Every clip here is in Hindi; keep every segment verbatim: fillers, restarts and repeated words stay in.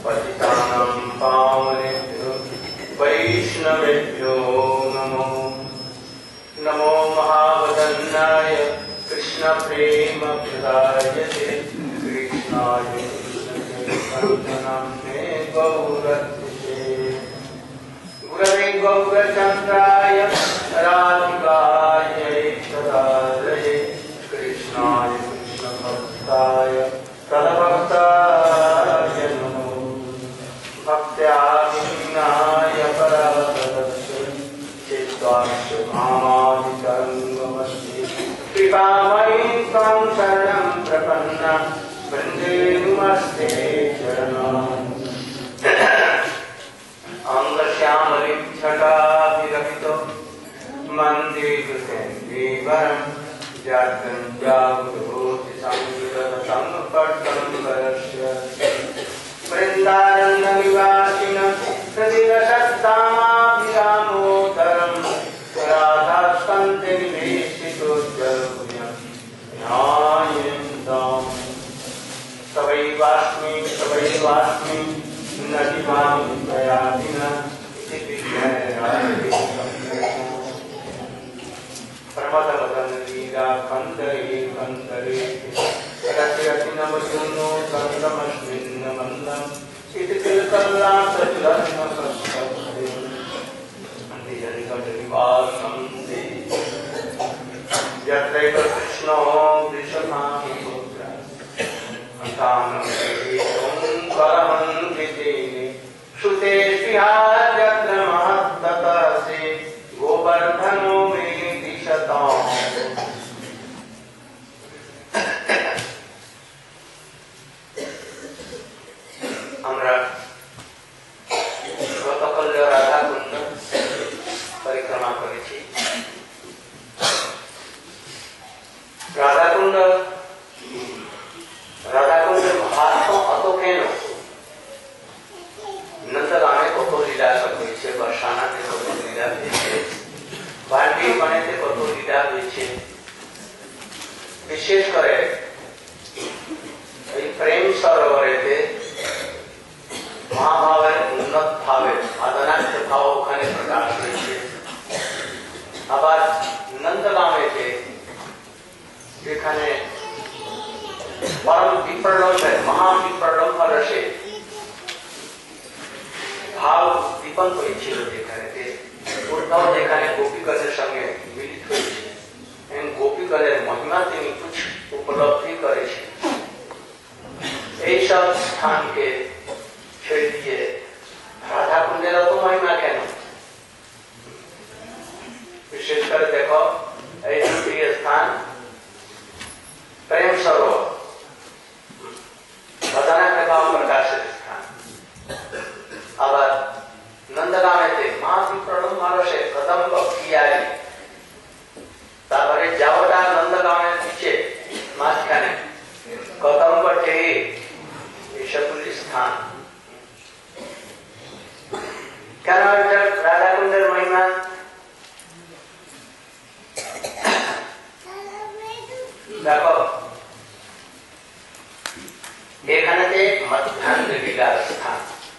पतितानां पावनेभ्यो वैष्णवेभ्यो नमो नमो महावदन्नाय कृष्ण प्रेम प्रदायते कृष्णाय कृष्णचैतन्यनाम्ने गौरत्से गुरवे गौरचन्द्राय राधिकायै तदालये कृष्णाय कृष्णभक्ताय तद्भक्ताय नमो भक्त्यादिनाय परावतस्य चित्तांशुभामादितरङ्गमस्ति कृपामयीं त्वां शरणं प्रपन्ना वन्दे नमस्ते चरणाम् अंगश्यामलिच्छटाभिरहितो मन्दिरसेन्दीवरं जातं जागृति संयुतसंपट्टम्बरस्य वृन्दारण्यनिवासिनं हृदिरसत्तामाभिरामोदरं राधास्कन्धनिवेशितो जलभुजं ध्यायन्तम् तवैवास्मि तवैवास्मि नदिमां दयादिना इति प्रमदवदनलीला कन्दरे कन्दरे रतिरतिनमजुनो कन्दमस्मिन्नमन्दम् इति तिलकल्लासतिरत्नसंस्थे निजनिकटनिवासं ते यत्रैव कृष्णो वृषभानुपुत्र अन्तानं ओङ्कारमन्वितेने श्रुते स्विहार्यत्र महत्ततसे गोवर्धनो मे दिशताम् আমরা গতকাল রাধাকুণ্ড পরিক্রমা করেছি। রাধাকুণ্ড রাধাকুণ্ডের মাহাত্ম্য অত কেন? নন্দগামে কত লীলা হয়েছে, বর্ষানাতে কত লীলা হয়েছে, বাল্টি পানিতে কত লীলা হয়েছে। বিশেষ করে এই প্রেম সরোবরেতে মহাভাবের উন্নত ভাবে আদনাক্ত ভাব ওখানে প্রকাশ হয়েছে। আবার নন্দগামেতে যেখানে परम विप्रलम्बे महाविप्रलम्ब रसे भाव दीपन হয়েছিল, যেখানে উদ্ধব যেখানে গোপীগণের সঙ্গে মিলিত হয়েছে এবং গোপীগণের মহিমা তিনি কুছ উপলব্ধি করেছেন। এইসব স্থানকে ছেড়ে দিয়ে রাধাকুণ্ডের অত মহিমা কেন? বিশেষ করে দেখো এই দুটি স্থান প্রেম সরোবর प्रकाशित स्थान, আবার নন্দগামেতে মহাবিপ্রলম্ব রসে কদম্ব কিয়ারি, তারপরে যাওয়াটা নন্দগামের নিচে মাঝখানে কদম্ব টেরি, এইসবগুলি স্থান। কেন রাধাকুণ্ডের মহিমা? দেখো এখানেতে মধ্যাহ্ন লীলার স্থান।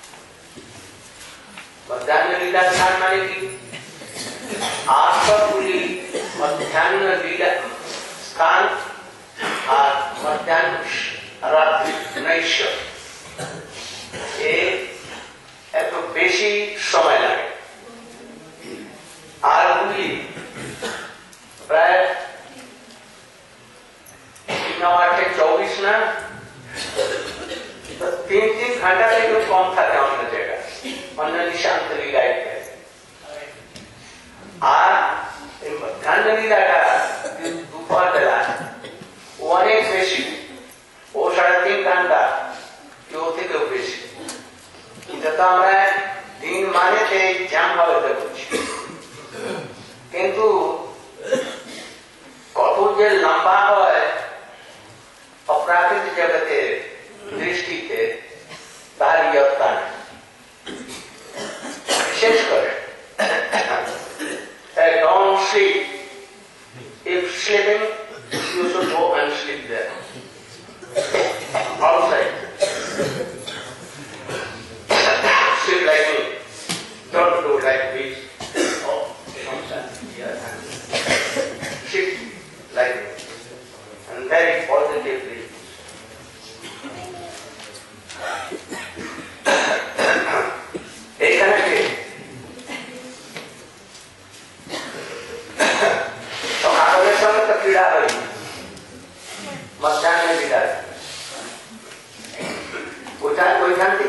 মধ্যাহ্ন লীলার স্থান মানে কি? আটগুলি মধ্যাহ্ন লীলা স্থান আর মধ্যাহ্ন রাত্রি নৈশ একটু বেশি সময় লাগে। আরগুলি প্রায় আটে চব্বিশ না तो तीन तीन घंटा से जो कम था अन्य जगह अन्य निशांत लीला मध्याह्न लीलाटा दोपहर बेला अनेक बेशी ओ साढ़े तीन घंटा केउ থেকেও বেশি। এটা তো আমরা দিন মানেতে জ্যাম ভাবে দেখছি, কিন্তু কত যে লম্বা হয় অপ্রাকৃতিক জগতের দৃষ্টিতে তার ইয়ত্তা নেই। বিশেষ করে don't sleep. If sleeping, you should go and sleep there outside.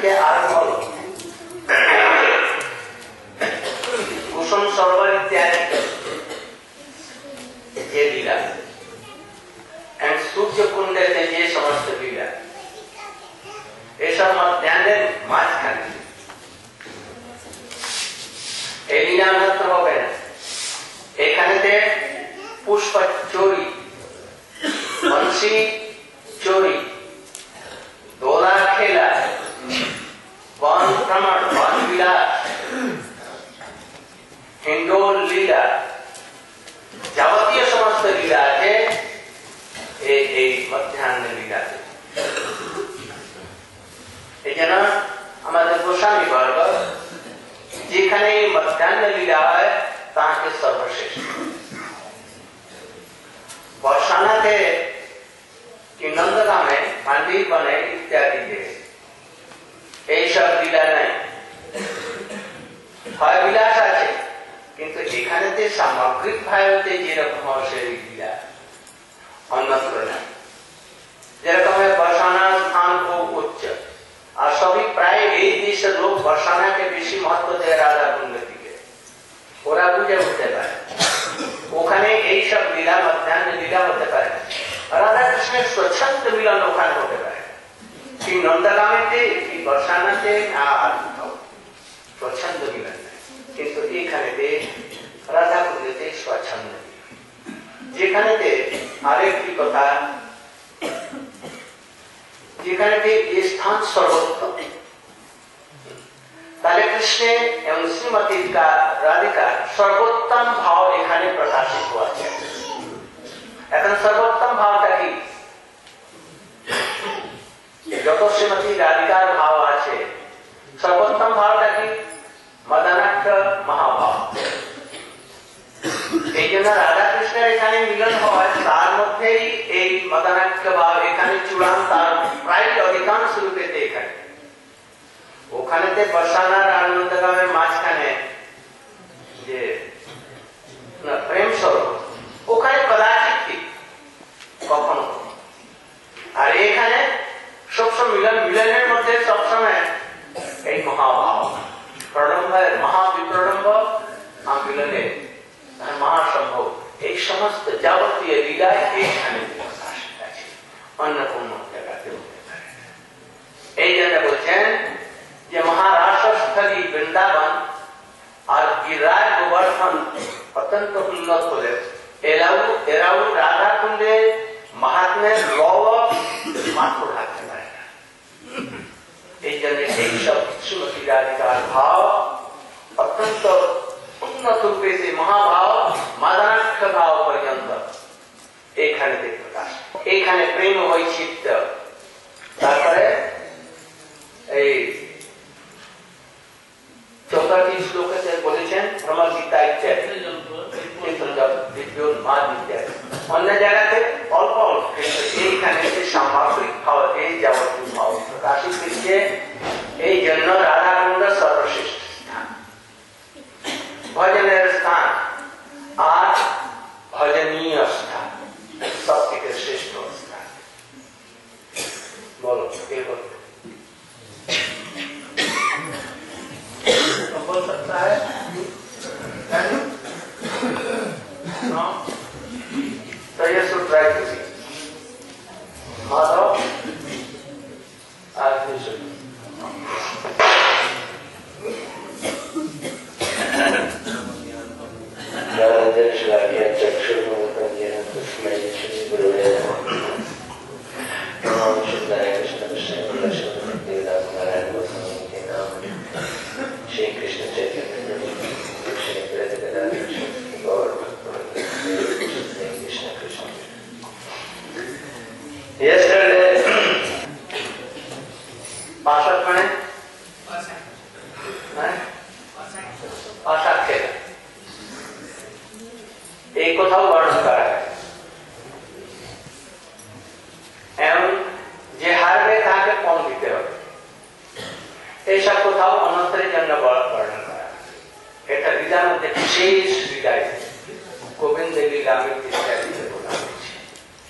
থেকে আরম্ভ হল কুসুম সরোবর ইত্যাদি যে লীলা এন্ড সূর্য কুণ্ডেতে যে সমস্ত লীলা এসব মধ্যাহ্নের মাঝখানে এই লীলা মাত্র হবে না, এখানেতে পুষ্প চোরি, বংশী চোরি, দোলা খেলা, বন ভ্রমণ, বন বিলাস, হিন্ডোল লীলা, যাবতীয় সমস্ত লীলা আছে এই মধ্যাহ্নের লীলাতে। এই জন্য আমাদের গোস্বামী বর্গ যেখানে মধ্যাহ্ন লীলা হয় তাকে সর্বশ্রেষ্ঠ। বর্ষানাতে কি নন্দধামে মন্দির বনে ইত্যাদিতে এইসব লীলা নাই, হয় বিলাস আছে কিন্তু এখানেতে সামগ্রিক ভাবে যেরকম সেই লীলা অন্যত্র নাই। যেরকম বর্ষানা স্থান খুব উচ্চ, আর সবই প্রায় এই দেশের লোক বর্ষানাকে বেশি মহত্ব দেয় রাধা কুণ্ডের দিকে, ওরা বুঝে উঠতে পারে ওখানে এইসব লীলা মধ্যাহ্ন লীলা হতে পারে, রাধা কৃষ্ণের স্বচ্ছন্দ মিলন ওখানে হতে পারে, কি নন্দগামেতে কি বর্ষানাতে আর স্বচ্ছন্দ মিলন নেই। কিন্তু এখানেতে রাধা কুণ্ডেতে স্বচ্ছন্দ, যেখানেতে আরেকটি কথা, যেখানেতে এই স্থান সর্বোত্তম, তাহলে কৃষ্ণের এবং শ্রীমতী রাধিকার সর্বোত্তম ভাব এখানে প্রকাশিত আছে। এখন সর্বোত্তম ভাবটা কি? যত শ্রীমতী রাধিকার ভাব আছে সর্বোত্তম ভাবটা কি? মদনাক্ষ মহাভাব। এই জন্য রাধা কৃষ্ণের এখানে মিলন হয়, তার মধ্যেই এই মদনাক্ষ ভাব এখানে চূড়ান্ত, তার প্রায় অধিকাংশ রূপেতে এখানে। ওখানেতে বর্ষানার আনন্দগামের মাঝখানে যে প্রেম স্বরূপ ওখানে কদাচিৎ কখনো, আর এখানে সবসময় মিলন, মিলনের মধ্যে সবসময় এই মহাভাব প্রলম্বের মহাবিপ্রলম্ব মিলনে মহাসম্ভব, এই সমস্ত যাবতীয় লীলায় এইখানে প্রকাশিত আছে, অন্য কোন জায়গাতে হতে পারে। এই জন্য বলছেন যে মহারাষ্ট্রস্থলী বৃন্দাবন আর গিরিরাজ গোবর্ধন অত্যন্ত উন্নত হলে এরাও এরাও রাধা কুণ্ডে মাহাত্মের লব মাত্র থাকতে পারে না। এই জন্য এইসব শ্রীমতী রাধিকার ভাব অত্যন্ত উন্নত রূপে যে মহাভাব মাদানাক্ষ ভাব পর্যন্ত এইখানে প্রকাশ, এইখানে প্রেম বৈচিত্র্য। তারপরে এই চৌথাটি শ্লোকে বলেছেন ভ্রমর গীতা ইত্যাদি, অন্য জায়গাতে অল্প অল্প, কিন্তু এইখানে সামগ্রিক ভাব এই যাবতীয় ভাব প্রকাশিত হচ্ছে। এই জন্য রাধাকুণ্ড সর্বশ্রেষ্ঠ স্থান, ভজনের স্থান আর ভজনীয় স্থান, সব থেকে শ্রেষ্ঠ স্থান। বলো কে বলবে? बोल सकता है? No? So you should try to see. Madhav, as you should. Jalajan Shilakya Chakshurmukam Jena Kusmai Shri Guruvaya Namo Shivaya Krishna Krishna Krishna Krishna Narayan Goswami Ke Naam Shri Krishna Chaitanya Krishna Krishna Krishna Gaur Krishna Krishna. Yesterday, Pashat Mane? Pashat Khela. এই কোথাও বর্ণন করা হয় এবং যে হারবে তাকে কম দিতে হবে, এইসব কোথাও অনন্তরের জন্য বর্ণন করা। এটা লীলার মধ্যে বিশেষ লীলা, গোবিন্দ লীলা ইত্যাদিতে বলা হয়েছে।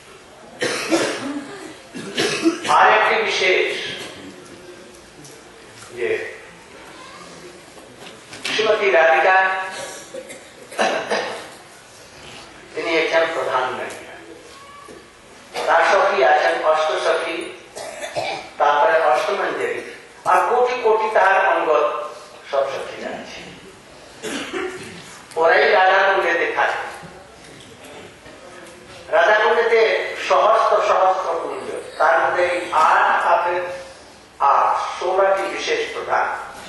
আর একটি বিশেষ যে শ্রীমতী রাধিকা তিনি একজন প্রধান নায়িকা, তার সখী আছেন অষ্ট সখী, তারপরে অষ্টমঞ্জরি আর কোটি কোটি তার অঙ্গ সব সখীরা আছে। ওরাই রাধা কুণ্ডেতে থাকে। রাধা কুণ্ডেতে সহস্র সহস্র কুঞ্জ, তার মধ্যে আট আপের আট ষোলটি বিশেষ প্রধান।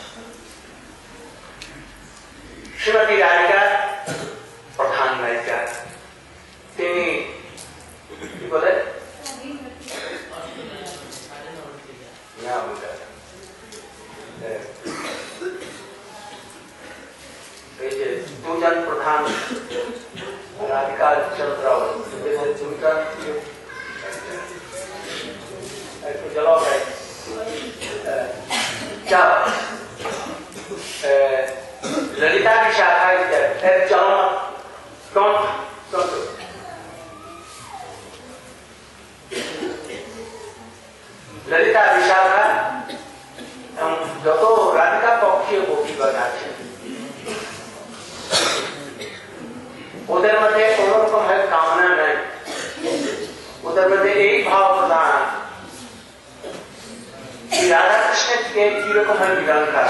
শ্রীমতী রাধিকা প্রধান নায়িকা, তিনি কি বলে এই যে দুজন প্রধান রাধিকা চন্দ্র দুজন একটু জবাব ललिता की शाखा चलो कौन कौन ललिता विशाखा যত রাধিকা পক্ষীয় গোপীগণ আছে ওদের মধ্যে কোন রকম কামনা নাই, ওদের মধ্যে এই ভাব প্রদান রাধা কৃষ্ণকে কিরকম মিলন করা,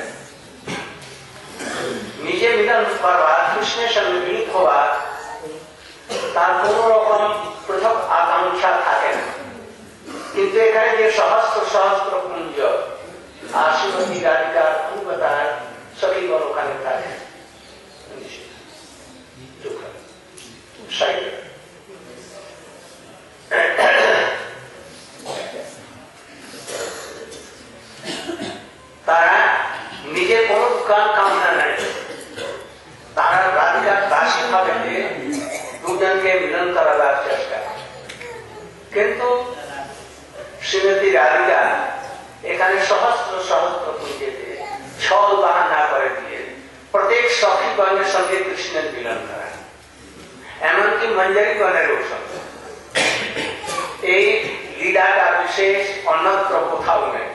নিজে মিলন করবা, কৃষ্ণের সঙ্গে মিলিত হওয়া, তার কোন রকম পৃথক আকাঙ্ক্ষা থাকে না। কিন্তু এখানে যে সহস্র সহস্র কুঞ্জ আর শ্রীমতী রাধিকার অঙ্গতার সখীগণ ওখানে থাকে, তারা নিজের কোন কাম কামনা নাই, তারা রাধিকার দাসী ভাবে দুজনকে মিলন করার চেষ্টা। কিন্তু শ্রীমতী রাধিকা এখানে সহস্র সহস্র কুঞ্জেতে ছল বাহানা করে দিয়ে প্রত্যেক সখীগণের সঙ্গে কৃষ্ণের মিলন করা, এমনকি মঞ্জরীগণেরও সঙ্গে। এই লীলাটা বিশেষ অন্যত্র কোথাও নেই,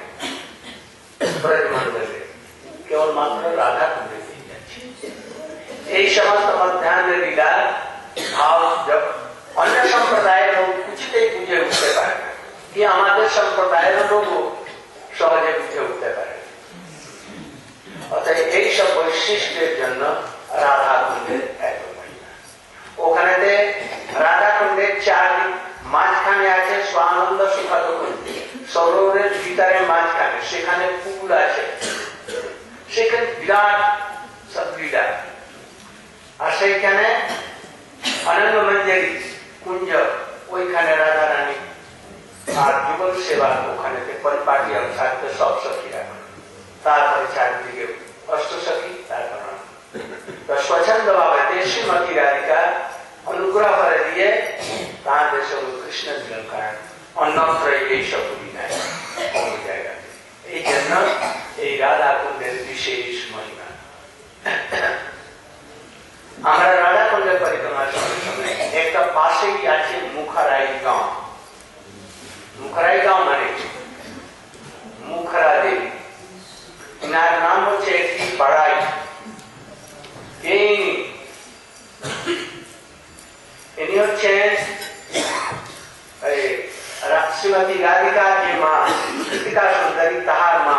কেবল মাত্র রাধা কুণ্ডে দিয়ে যাচ্ছে। এই সমস্ত মধ্যাহ্নের লীলা ভাব অন্য সম্প্রদায়ের লোক কিছুতেই বুঝে উঠতে পারে না, কি আমাদের সম্প্রদায়ের লোকও সহজে বুঝে উঠতে পারে। অর্থাৎ এইসব বৈশিষ্ট্যের জন্য রাধা কুণ্ডের এত মহিমা। ওখানেতে রাধা কুণ্ডের চারদিক, মাঝখানে আছে স্বানন্দ সুখাদ কুণ্ড, সরোবরের ভিতরে মাঝখানে সেখানে ফুল আছে, সেখানে বিরাট সব লীলা। আর সেইখানে অনন্য মঞ্জরি কুঞ্জ, ওইখানে রাধা রানী আর যুগল সেবা, ওখানে পরিপাটি থাকতে সব সখীরা। তারপরে চারিদিকে অষ্ট সখী, তারপর স্বচ্ছন্দ ভাবে শ্রীমতী রাধিকা অনুগ্রহ করে দিয়ে তাঁদের সঙ্গে কৃষ্ণ মিলন করেন। অন্যত্র এইসব নাই অন্য জায়গাতে। এই জন্য এই রাধা কুণ্ডের বিশেষ মহিমা। আমরা রাধা কুণ্ডের পরিক্রমার সময় সময় একটা পাশেই আছে মুখারাই গাঁও। মুখারাই গাঁও মানে মুখারা দেবী, এনার নাম হচ্ছে একটি বাড়াই। ইনি হচ্ছেন শ্রীমতী রাধিকার যে মা, কৃতিকা সুন্দরী, তাহার মা।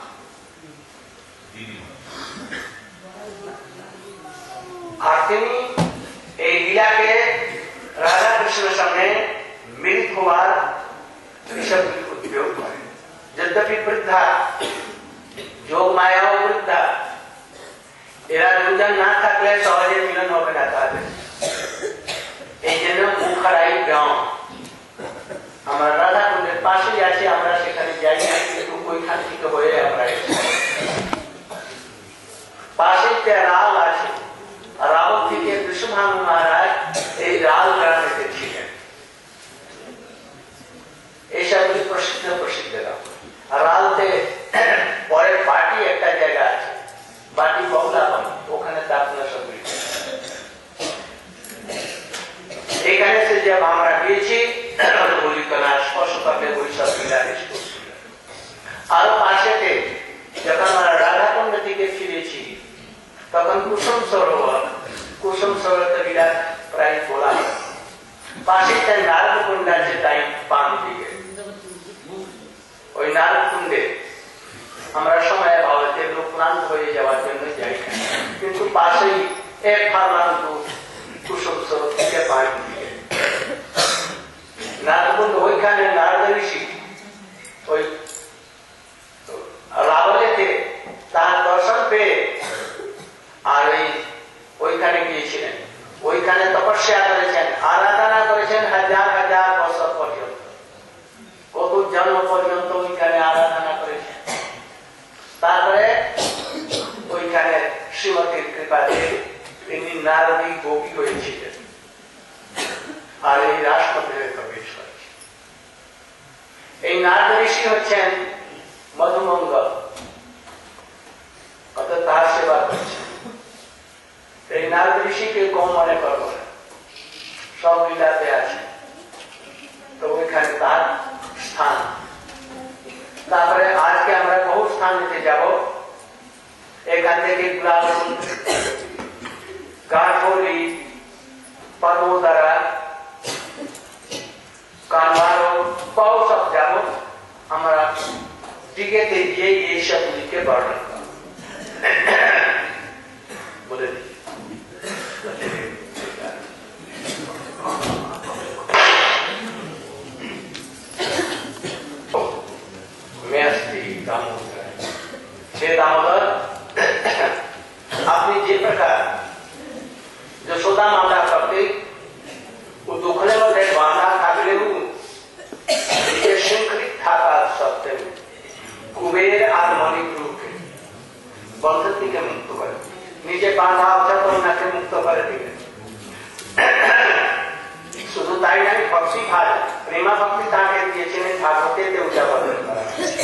আর তিনি এই লীলাকে রাধা কৃষ্ণের সঙ্গে মিলিত হওয়ার উদ্যোগ করেন। যদ্যপি বৃদ্ধা, যোগ মায়াও বৃদ্ধা, এরা দুজন না থাকলে সহজে মিলন হবে না তাদের। এই জন্য মুখারাই গাঁও আমরা রাধা কুণ্ডের পাশেই আছি, আমরা সেখানে যাই না, কিন্তু ওইখান থেকে হয়ে আমরা পাশে রাল আছে। রাল থেকে বিশ্বভানু মহারাজ এই রাল গ্রামেতে ছিলেন। এইসবগুলি প্রসিদ্ধ প্রসিদ্ধ রালতে পরে বাটি একটা জায়গা আছে, বাটি বগলাপন, ওখানে তাপনা সবগুলি। এখানে সে যে আমরা গিয়েছি বলি কলা স্পর্শ পাবে ওই সব লীলা। আরো পাশেতে পাশে নারদকুণ্ড আছে তাই পান দিকে ওই নারদকুণ্ডে আমরা সময় ভাবতে লোক ক্লান্ত হয়ে যাওয়ার জন্য যাই, কিন্তু পাশেই এক ফার্লাং দূর কুসুম স্রোত থেকে পান দিকে নারদকুণ্ড, ওইখানে নারদ ঋষি ওই রাবলেতে তার দর্শন পেয়ে আর ওই ওইখানে গিয়েছিলেন, ওইখানে তপস্যা করেছেন, আরাধনা করেছেন হাজার হাজার বছর পর্যন্ত, কত জন্ম পর্যন্ত ওইখানে আরাধনা করেছেন। তারপরে ওইখানে শ্রীমতীর কৃপাতে তিনি নারদী গোপী হয়েছিলেন আর এই রাষ্ট্রপতির প্রবেশ করেছেন। এই নারদ ঋষি হচ্ছেন মধুমঙ্গল, অর্থাৎ তার সেবা করছেন। এই নারদ ঋষিকে কম মনে করবো না, সব লীলাতে আছে, তো ওইখানে তার স্থান। তারপরে আজকে আমরা বহু স্থান নিতে যাব, এখান থেকে গাঠৌরি, পার্বতারা, কানমারো, বহু সব যাব। আমরা টিকেতে গিয়ে এই সবগুলিকে বর্ণন করব বলে দিই। दामोदर अपनी जे प्रकार यशोदा माता करते दुखने मध्ये बांधा थाकलेलू जे शृंखलित थाका सत्य कुबेर আর মণিপুরকে বন্ধন থেকে মুক্ত করে, নিজে বাঁধা অবস্থাকে মুক্ত করে দিলেন। শুধু তাই নয়, ভক্তি ভাগ প্রেমা ভক্তি তাকে দিয়েছিলেন ভাগবতেতে উদযাপন করা।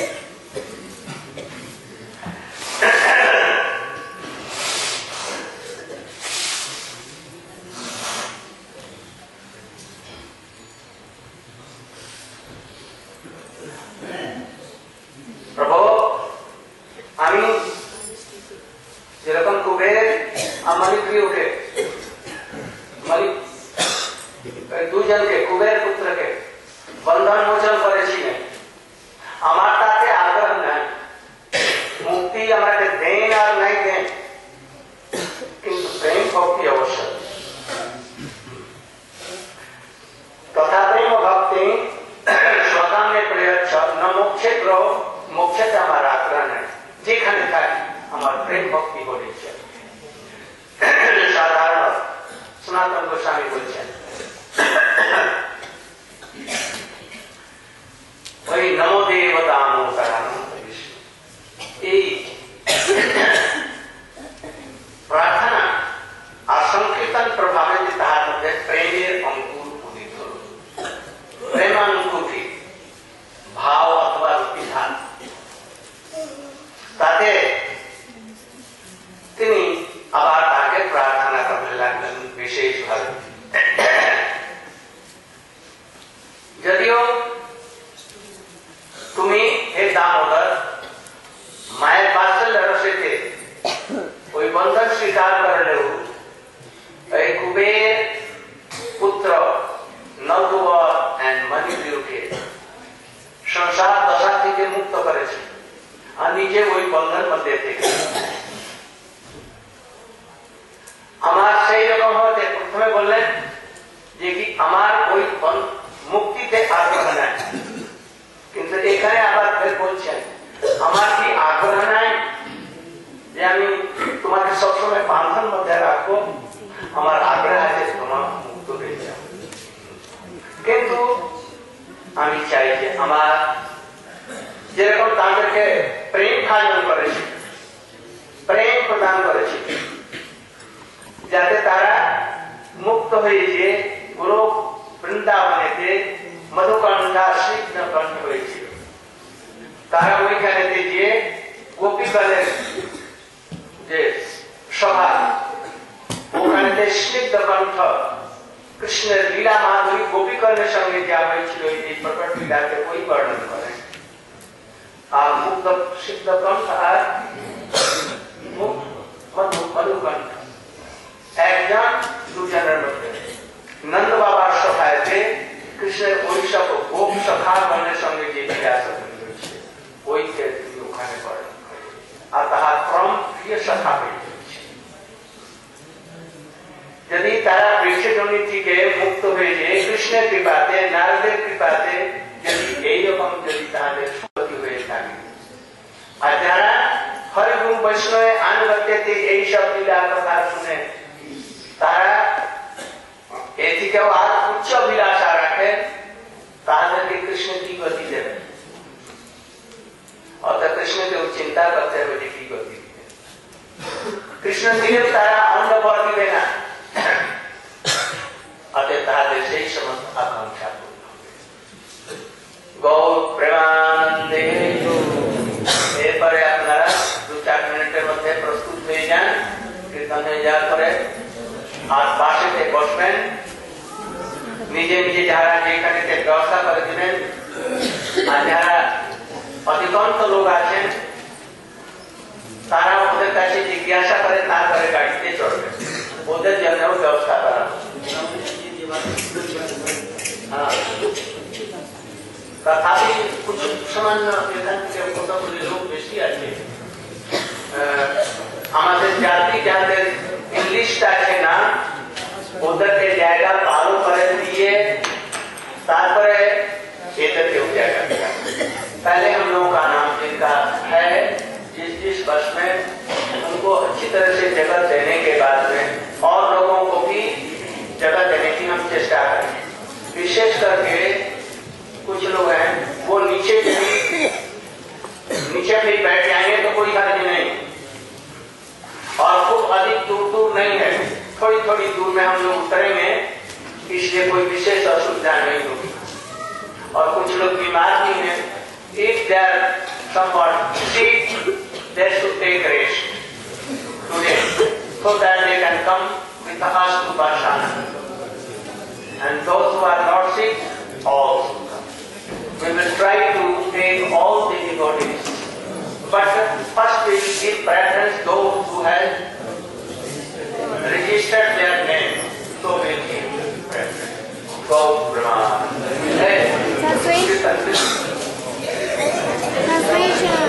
প্রভু আমি যেরকম কুবের আমার প্রিয়কে মালিক দুজনকে কুবের পুত্রকে বন্ধন মোচন করেছিলেন, আমার তাতে আগ্রহ নাই, মুক্তি আমাকে দেন আর নাই দেন, কিন্তু প্রেম ভক্তি অবশ্যই। তথা প্রেম ভক্তি স্বকামে প্রয়োচ্ছ ন মোক্ষে গ্রহ, মোক্ষেতে আমার আগ্রহ নাই, যেখানে থাকি আমার প্রেম ভক্তি করেছে। সাধারণ সনাতন গোস্বামী বলছেন ওই নমো দেবতা এই প্রার্থনা আর সংকীর্তন প্রভাবে তার মধ্যে প্রেমের অঙ্কুর উদিত হল। প্রেমাঙ্কুতি ভাব অথবা বিধান, তাতে তিনি আবার তাকে প্রার্থনা করতে লাগলেন বিশেষভাবে। যদিও তুমি হে দামোদর মায়ের বাৎসল্য রসেতে ওই বন্ধন স্বীকার করলেও এই কুবের পুত্র নলকুবর এন্ড মণিপুরকে সংসার দশা থেকে মুক্ত করেছে আর নিজে ওই বন্ধন মধ্যে থেকে আমার সেই রকম হতে প্রথমে বললেন যে কি আমার ওই মুক্তিতে আগ্রহ নাই, কিন্তু এখানে আবার ফের বলছেন আমার কি আগ্রহ নাই যে আমি তোমাকে সবসময় বান্ধন মধ্যে রাখবো, আমার আগ্রহ আছে তোমার মুক্ত হয়ে যাও, কিন্তু আমি চাই যে আমার যেরকম তাদেরকে প্রেম খাজন করেছি, প্রেম প্রদান করেছি, যাতে তারা মুক্ত হয়েছে গুরু বৃন্দাবনেতে মধুকণ্ঠা স্নিগ্ধ কণ্ঠ হয়েছিল। তারা ওইখানে গিয়ে গোপীগণের যে সভা, ওখানে স্নিগ্ধ কণ্ঠ কৃষ্ণের লীলা মাধুরী গোপীগণের সঙ্গে যা হয়েছিল এই প্রকট লীলাকে ওই বর্ণন করেন। আর মুক্ত সিদ্ধ কণ্ঠ আর মধুকণ্ঠ একজন দুজনের মধ্যে নন্দ বাবার সহায়তে কৃষ্ণের ওই সব গোপ সখাগণের সঙ্গে যে বিরাজমান হয়েছে ওইকে তিনি ওখানে করেন আর তাহার পরম প্রিয় সখা হয়ে যাচ্ছে। যদি তারা বৃক্ষজনি থেকে মুক্ত হয়ে যায় কৃষ্ণের কৃপাতে নারদের কৃপাতে যদি এইরকম যদি তাদের সুগতি হয়ে থাকে আর যারা হরিগুণ বৈষ্ণবে আনুগত্যতে এইসব লীলা কথা শুনে তারা এ থেকেও আর উচ্চ অভিলাষা রাখেন তাদেরকে কৃষ্ণ কি গতি দেবেন অর্থাৎ কৃষ্ণকেও চিন্তা করতে হবে যে কি গতি দিবে। কৃষ্ণ দিলেও তারা অন্য বর দিবে না অতএব তাদের সেই সমস্ত আকাঙ্ক্ষা পূর্ণ হবে। গৌর প্রেমানন্দে। এরপরে আপনারা দু চার মিনিটের মধ্যে প্রস্তুত হয়ে যান, কীর্তন হয়ে যাওয়ার পরে আর বাসেতে বসবেন, নিজে নিজে যারা যেখানে ব্যবস্থা করে দিবেন আর যারা অধিকাংশ লোক আছেন তারা ওদের কাছে জিজ্ঞাসা করে তারপরে গাড়িতে চড়বেন, ওদের জন্য ব্যবস্থা করা। তথাপি কিছু সামান্য এখান থেকে কতগুলি লোক বেশি আছে আমাদের জাতি যাদের ইংলিশটা আছে না ওদেরকে জায়গা ভালো করে দিয়ে তারপরে इधर के हो जाएगा। पहले हम लोगों का नाम जिनका है जिस जिस बस में उनको अच्छी तरह से जगह देने के बाद में और लोगों को भी जगह देने की हम चेष्टा करें। विशेष करके कुछ लोग हैं वो नीचे भी नीचे भी बैठ जाएंगे तो कोई हर्ज नहीं और खूब अधिक दूर दूर नहीं है, थोड़ी थोड़ी दूर में हम लोग उतरेंगे इसलिए कोई विशेष असुविधा नहीं होगी। और कुछ लोग बीमार भी हैं, if they are somewhat sick, they should take rest today so that they can come with us to Bashana. And those who are not sick also come. We will try to take all the devotees, but first we will give preference those who have registered their name, so we will give preference. Go Brahma. Translation.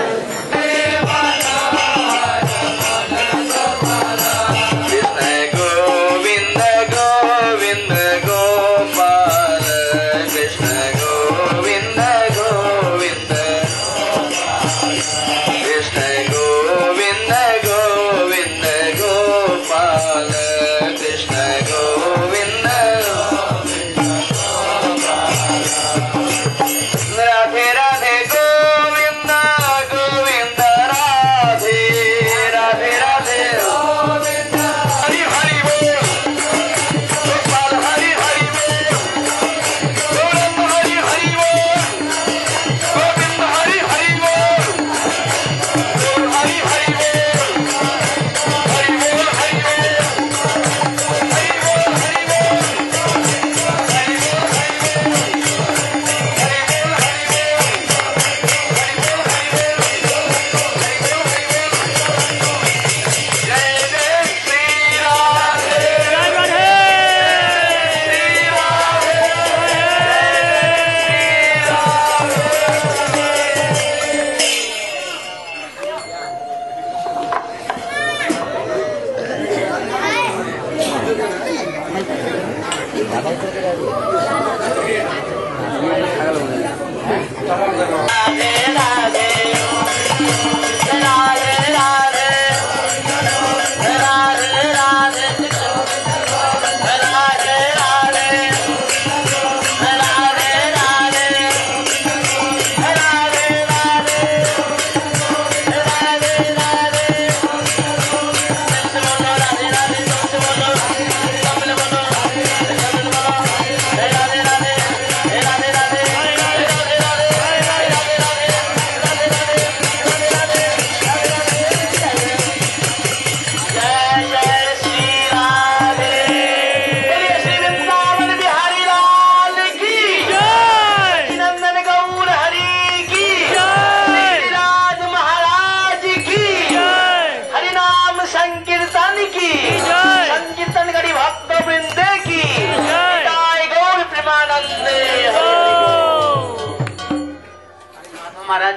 Hey!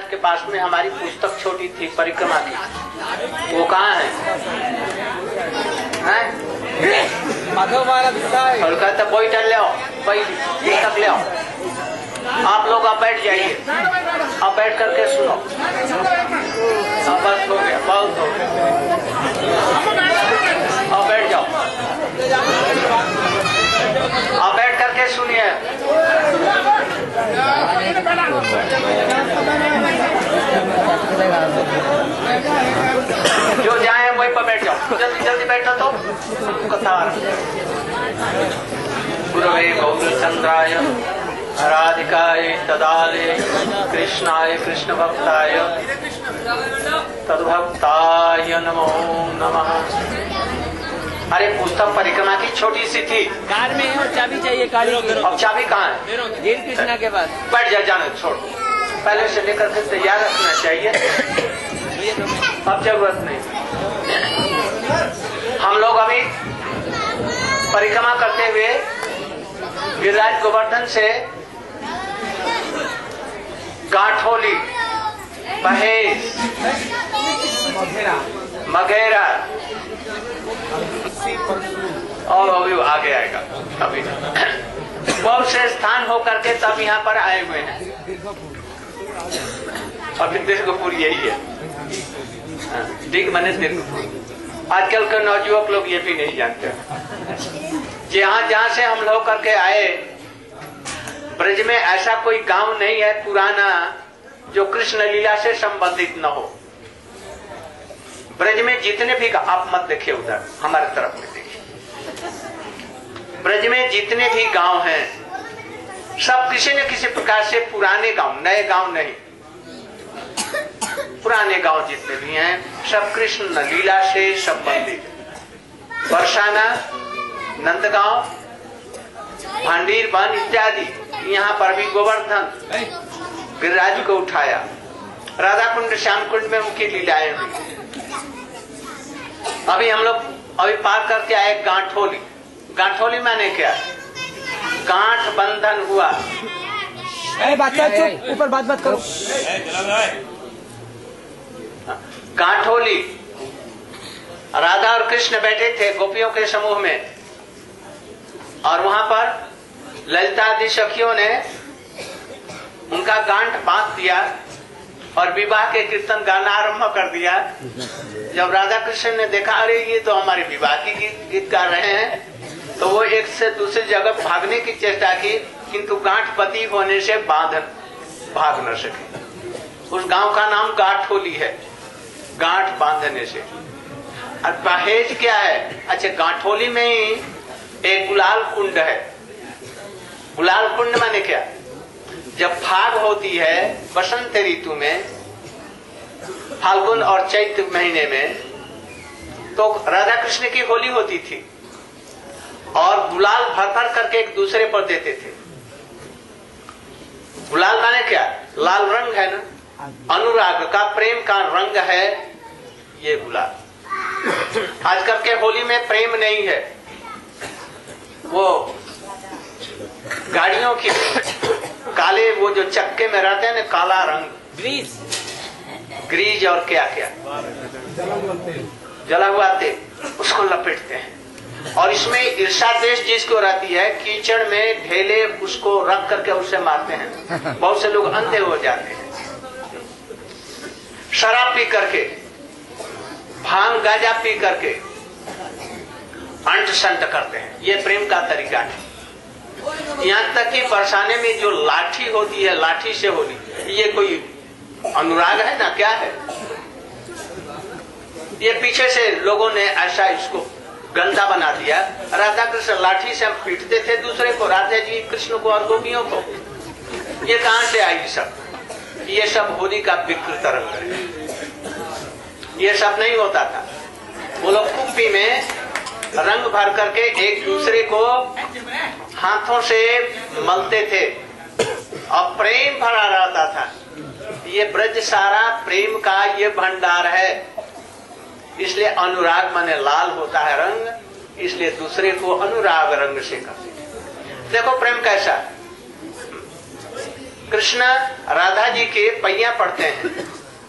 महाराज के पास में हमारी पुस्तक छोटी थी परिक्रमा की, वो कहाँ है? माधव महाराज और कहता बोई टल ले आओ, बोई तक ले आओ। आप लोग अब बैठ जाइए, अब बैठ करके सुनो। अब बस हो गया, बहुत हो गया, अब बैठ जाओ, अब बैठ करके सुनिए। जो जाए वहीं पर बैठ जाओ, जल्दी जल्दी बैठो तो कथा। गुरुवे गौरचंद्राय राधिकाय तदालय कृष्णाय कृष्ण भक्ताय तद्भक्ताय नमो नमः। अरे पुस्तक परिक्रमा की छोटी सी थी, कार में है और चाबी चाहिए गाड़ी की। अब चाबी कहाँ है? जीन कृष्णा के पास। बैठ जा, जाने छोड़, पहले से लेकर के तैयार रखना चाहिए, अब जरूरत नहीं। हम लोग अभी परिक्रमा करते हुए गिरिराज गोवर्धन से गाठोली, पहेज, मगेरा और अभी आगे आएगा, अभी बहुत से स्थान हो करके तब यहाँ पर आए हुए हैं। अभी दीर्घपुर यही है, दिग मने दीर्घपुर। आजकल के नवयुवक लोग ये भी नहीं जानते। जहाँ जहाँ से हम लोग करके आए, ब्रज में ऐसा कोई गांव नहीं है पुराना जो कृष्ण लीला से संबंधित न हो। ब्रज में जितने भी, आप मत देखिए उधर, हमारे तरफ में देखिए, ब्रज में जितने भी गांव हैं सब किसी न किसी प्रकार से पुराने गांव, नए गांव नहीं, पुराने गांव जितने भी हैं सब कृष्ण लीला से संबंधित। बरसाना, नंदगांव, भांडीर वन इत्यादि, यहाँ पर भी गोवर्धन गिरिराज को उठाया। राधा कुंड, श्याम कुंड में उनकी लीलाएं हुई। अभी हम लोग अभी पार करके आए गांठोली। गांठोली माने क्या? गांठ बंधन हुआ। चुप, ऊपर बात बात करो। गांठोली, राधा और कृष्ण बैठे थे गोपियों के समूह में, और वहां पर ललिता आदि सखियों ने उनका गांठ बांध दिया और विवाह के कीर्तन गाना आरंभ कर दिया। जब राधा कृष्ण ने देखा अरे ये तो हमारे विवाह की गीत, गीत गा रहे हैं, तो वो एक से दूसरी जगह भागने की चेष्टा की, किंतु गांठ बंधी होने से बांधन भाग न सके। उस गांव का नाम गाठोली है, गांठ बांधने से। और पहेज क्या है? अच्छा, गांठोली में ही एक गुलाल कुंड है। गुलाल कुंड माने क्या? जब फाग होती है बसंत ऋतु में, फाल्गुन और चैत्र महीने में, तो राधा कृष्ण की होली होती थी और गुलाल भर भर करके एक दूसरे पर देते थे। गुलाल माने क्या? लाल रंग है ना, अनुराग का, प्रेम का रंग है ये गुलाल। आजकल के होली में प्रेम नहीं है, वो गाड़ियों की काले वो जो चक्के में रहते हैं ना, काला रंग, ग्रीस ग्रीज और क्या क्या जला हुआ तेल, उसको लपेटते हैं। और इसमें ईर्षा देश जिसको रहती है, कीचड़ में ढेले उसको रख करके उससे मारते हैं। बहुत से लोग अंधे हो जाते हैं। शराब पी करके, भांग गांजा पी करके अंट संट करते हैं। ये प्रेम का तरीका है। यहाँ तक कि बरसाने में जो लाठी होती है, लाठी से होली, ये कोई अनुराग है ना, क्या है? ये पीछे से लोगों ने ऐसा इसको गंदा बना दिया। राधा कृष्ण लाठी से पीटते थे दूसरे को, राधा जी कृष्ण को और गोपियों को। ये कहां से आई सब? ये सब होली का विकृत रंग है। ये सब नहीं होता था। वो लोग कुप्पी में रंग भर करके एक दूसरे को हाथों से मलते थे और प्रेम भरा रहता था। ये ब्रज सारा प्रेम का ये भंडार है। इसलिए अनुराग माने लाल होता है रंग, इसलिए दूसरे को अनुराग रंग से करते। देखो प्रेम कैसा, कृष्ण राधा जी के पैया पड़ते हैं,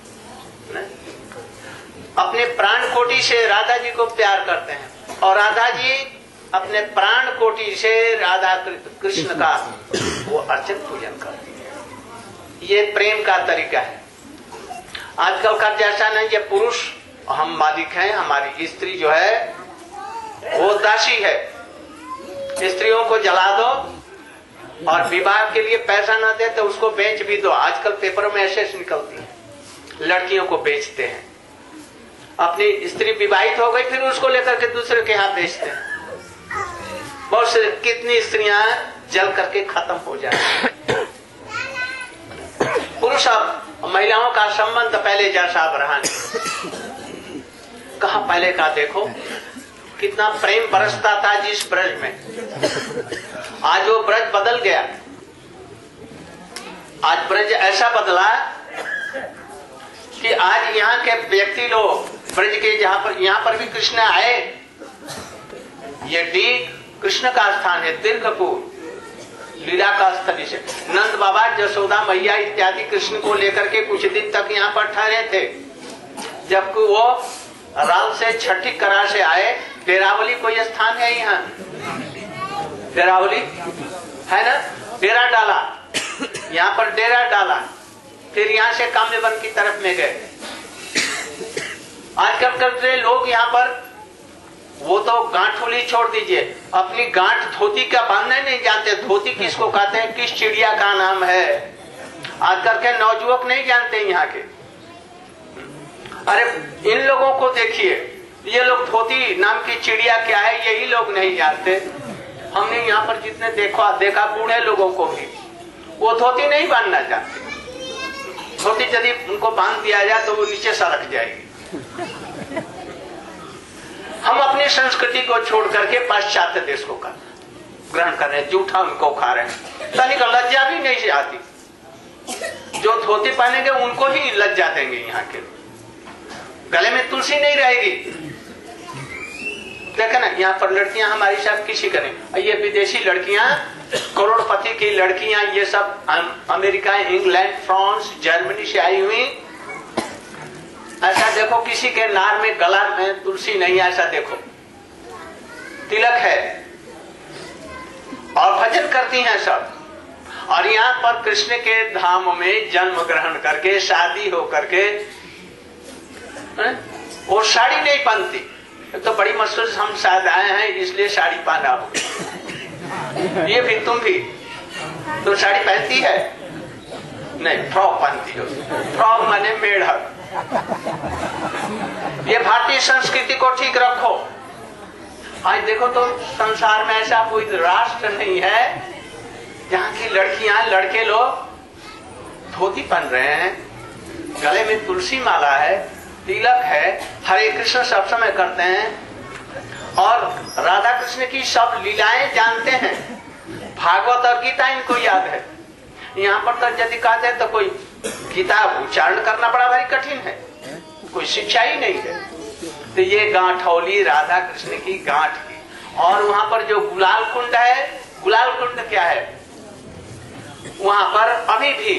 अपने प्राण कोटि से राधा जी को प्यार करते हैं, और राधा जी अपने प्राण कोटि से राधा कृष्ण का वो अर्चन पूजन करती है। ये प्रेम का तरीका है। आजकल का जैसा नहीं, ये पुरुष हम मालिक हैं, हमारी स्त्री जो है वो दासी है, स्त्रियों को जला दो और विवाह के लिए पैसा ना दे तो उसको बेच भी दो। आजकल पेपरों में ऐसे निकलती है, लड़कियों को बेचते हैं। अपनी स्त्री विवाहित हो गई फिर उसको लेकर के दूसरे के यहाँ बेचते हैं। बहुत से कितनी स्त्रियां जल करके खत्म हो जाती। पुरुष अब महिलाओं का संबंध पहले जैसा अब रहा नहीं। कहा पहले का देखो कितना प्रेम बरसता था जिस ब्रज में, आज वो ब्रज बदल गया। आज ब्रज ऐसा बदला कि आज यहाँ के व्यक्ति लोग ब्रज के, जहाँ पर यहाँ पर भी कृष्ण आए, ये डी कृष्ण का स्थान है, दीर्घपुर लीला का स्थली से। नंद बाबा, यशोदा मैया इत्यादि कृष्ण को लेकर के कुछ दिन तक यहाँ पर ठहरे थे। जबकि वो राल से छठी करा से आए, डेरावली कोई स्थान है यहाँ, डेरावली है ना, डेरा डाला, यहाँ पर डेरा डाला, फिर यहाँ से काम्यवन की तरफ में गए। आजकल करते लोग यहाँ पर वो तो गांठुली छोड़ दीजिए, अपनी गांठ धोती का बांधने नहीं जानते। धोती किसको कहते हैं, किस चिड़िया का नाम है, आजकल के नौजुवक नहीं जानते यहाँ के। अरे इन लोगों को देखिए, ये लोग धोती नाम की चिड़िया क्या है यही लोग नहीं जानते। हमने यहाँ पर जितने देखा देखा बूढ़े लोगों को भी वो धोती नहीं बांधना जानते। धोती यदि उनको बांध दिया जाए तो वो नीचे सरक जाएगी। हम अपनी संस्कृति को छोड़ करके पाश्चात्य देश को कर ग्रहण कर रहे हैं, जूठा उनको खा रहे हैं। तनिक लज्जा भी नहीं आती। जो धोती पहनेंगे उनको ही लज्जा देंगे। यहाँ के गले में तुलसी नहीं रहेगी। देखा ना, यहाँ पर लड़कियां हमारी साथ किसी करें, ये विदेशी लड़कियां, करोड़पति की लड़कियां, ये सब अमेरिका, इंग्लैंड, फ्रांस, जर्मनी से आई हुई। ऐसा देखो किसी के नार में गला में तुलसी नहीं, ऐसा देखो तिलक है और भजन करती हैं सब। और यहाँ पर कृष्ण के धाम में जन्म ग्रहण करके शादी हो करके और साड़ी नहीं पहनती। तो बड़ी महसूस हम शायद आए हैं इसलिए साड़ी पहना हो। ये भी तुम भी तो साड़ी पहनती है नहीं, फ्रॉक पहनती हो। फ्रॉक माने मेढक। ये भारतीय संस्कृति को ठीक रखो। आज देखो तो संसार में ऐसा कोई राष्ट्र नहीं है जहाँ की लड़कियां लड़के लोग धोती पहन रहे हैं, गले में तुलसी माला है, तिलक है, हरे कृष्ण सब समय करते हैं और राधा कृष्ण की सब लीलाएं जानते हैं। भागवत और गीता इनको याद है। यहाँ पर तो यदि कहते हैं तो कोई गीता उच्चारण करना बड़ा भारी कठिन है, कोई शिक्षा ही नहीं है। तो ये गांठौली राधा कृष्ण की गांठ की। और वहां पर जो गुलाल कुंड है, गुलाल कुंड क्या है, वहां पर अभी भी